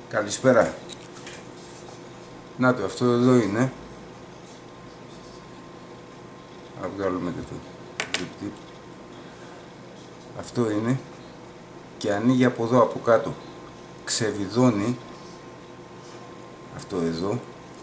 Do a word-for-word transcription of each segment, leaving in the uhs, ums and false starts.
Καλησπέρα. Να το, αυτό εδώ είναι. Να βγάλουμε και το ζυπτή. Αυτό είναι. Και ανοίγει από εδώ, από κάτω. Ξεβιδώνει. Αυτό εδώ.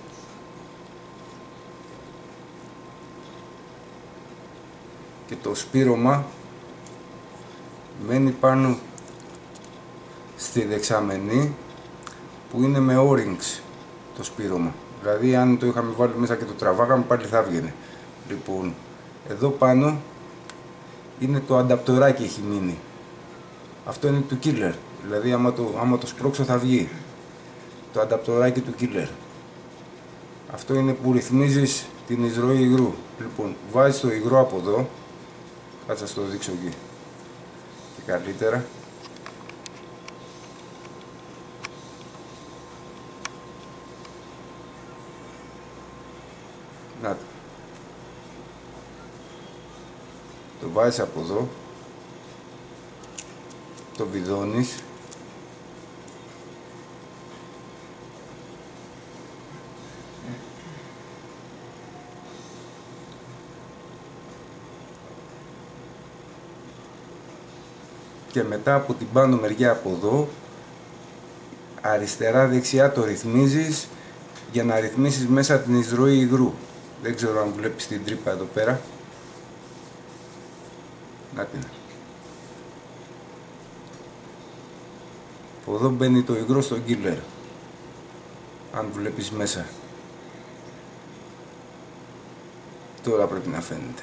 Και το σπήρωμα μένει πάνω στη δεξαμενή που είναι με O-rings το σπήρωμα. Δηλαδή αν το είχαμε βάλει μέσα και το τραβάγαμε πάλι θα βγαινε. Λοιπόν, εδώ πάνω είναι το ανταπτοράκι έχει μείνει. Αυτό είναι του killer. Δηλαδή άμα το, άμα το σπρώξω θα βγει. Το ανταπτοράκι του killer. Αυτό είναι που ρυθμίζεις την εισρωή υγρού. Λοιπόν, βάζεις το υγρό από εδώ. Κάτσε να το δείξω εκεί και καλύτερα. Να το. Το βάζεις από εδώ. Το βιδώνεις. Και μετά από την πάνω μεριά από εδώ, αριστερά δεξιά το ρυθμίζεις για να ρυθμίσεις μέσα την εισρωή υγρού. Δεν ξέρω αν βλέπεις την τρύπα εδώ πέρα. Να την. Από εδώ μπαίνει το υγρό στο killer. Αν βλέπεις μέσα. Τώρα πρέπει να φαίνεται.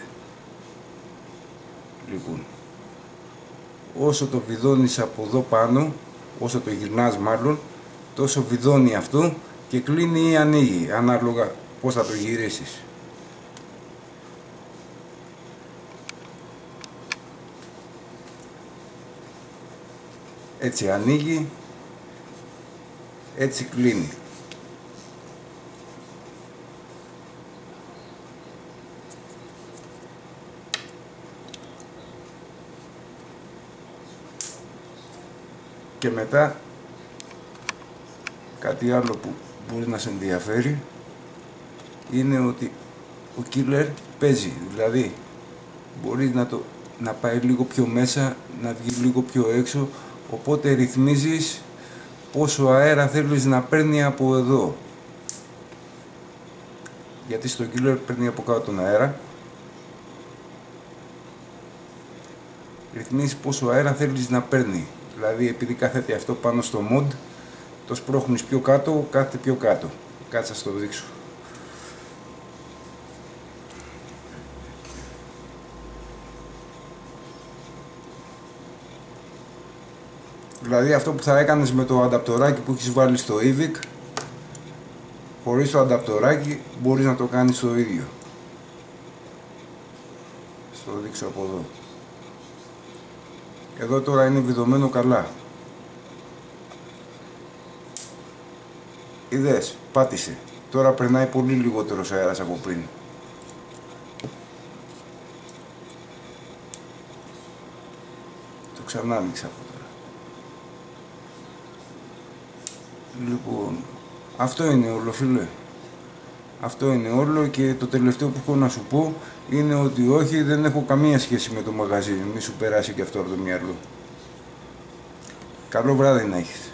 Λοιπόν. Όσο το βιδώνεις από εδώ πάνω, όσο το γυρνάς μάλλον, τόσο βιδώνει αυτό και κλείνει ή ανοίγει, ανάλογα πώς θα το γυρίσεις. Έτσι ανοίγει, έτσι κλείνει. Και μετά κάτι άλλο που μπορεί να σε ενδιαφέρει είναι ότι ο killer παίζει, δηλαδή μπορεί να, το, να πάει λίγο πιο μέσα, να βγει λίγο πιο έξω, οπότε ρυθμίζεις πόσο αέρα θέλεις να παίρνει από εδώ, γιατί στο killer παίρνει από κάτω τον αέρα. Ρυθμίζεις πόσο αέρα θέλεις να παίρνει. Δηλαδή επειδή κάθεται αυτό πάνω στο mod, το σπρώχνεις πιο κάτω, κάθεται πιο κάτω. Κάτσε να το δείξω. Δηλαδή αυτό που θα έκανες με το ανταπτοράκι που έχεις βάλει στο Evic, χωρίς το ανταπτοράκι μπορείς να το κάνεις το ίδιο. Θα το δείξω από εδώ. Εδώ τώρα είναι βιδωμένο καλά. Είδες, πάτησε. Τώρα περνάει πολύ λιγότερος αέρας από πριν. Το ξανά άνοιξα από τώρα. Λοιπόν, αυτό είναι όλο φίλε. Αυτό είναι όλο και το τελευταίο που έχω να σου πω είναι ότι όχι, δεν έχω καμία σχέση με το μαγαζί. Μη σου περάσει και αυτό από το μυαλό. Καλό βράδυ να έχεις.